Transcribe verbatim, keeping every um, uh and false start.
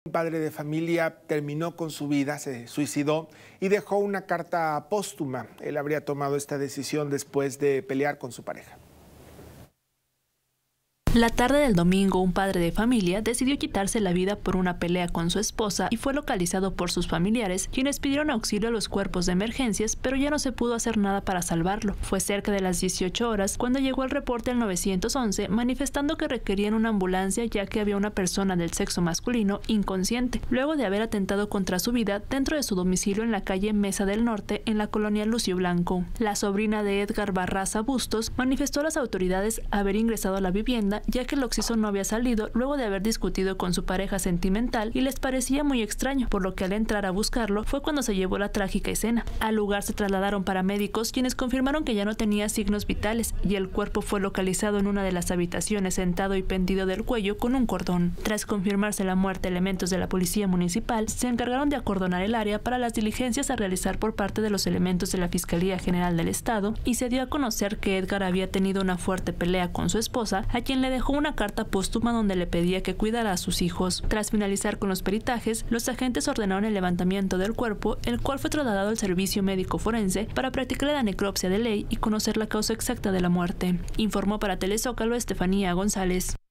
Un padre de familia terminó con su vida, se suicidó y dejó una carta póstuma. Él habría tomado esta decisión después de pelear con su pareja. La tarde del domingo, un padre de familia decidió quitarse la vida por una pelea con su esposa y fue localizado por sus familiares, quienes pidieron auxilio a los cuerpos de emergencias, pero ya no se pudo hacer nada para salvarlo. Fue cerca de las dieciocho horas cuando llegó el reporte al nueve once manifestando que requerían una ambulancia ya que había una persona del sexo masculino inconsciente, luego de haber atentado contra su vida dentro de su domicilio en la calle Mesa del Norte, en la colonia Lucio Blanco. La sobrina de Edgar Barraza Bustos manifestó a las autoridades haber ingresado a la vivienda ya que el occiso no había salido luego de haber discutido con su pareja sentimental y les parecía muy extraño, por lo que al entrar a buscarlo fue cuando se llevó la trágica escena. Al lugar se trasladaron paramédicos, quienes confirmaron que ya no tenía signos vitales y el cuerpo fue localizado en una de las habitaciones sentado y pendido del cuello con un cordón. Tras confirmarse la muerte, elementos de la policía municipal se encargaron de acordonar el área para las diligencias a realizar por parte de los elementos de la Fiscalía General del Estado y se dio a conocer que Edgar había tenido una fuerte pelea con su esposa, a quien le dejó una carta póstuma donde le pedía que cuidara a sus hijos. Tras finalizar con los peritajes, los agentes ordenaron el levantamiento del cuerpo, el cual fue trasladado al servicio médico forense para practicar la necropsia de ley y conocer la causa exacta de la muerte. Informó para Telezócalo Estefanía González.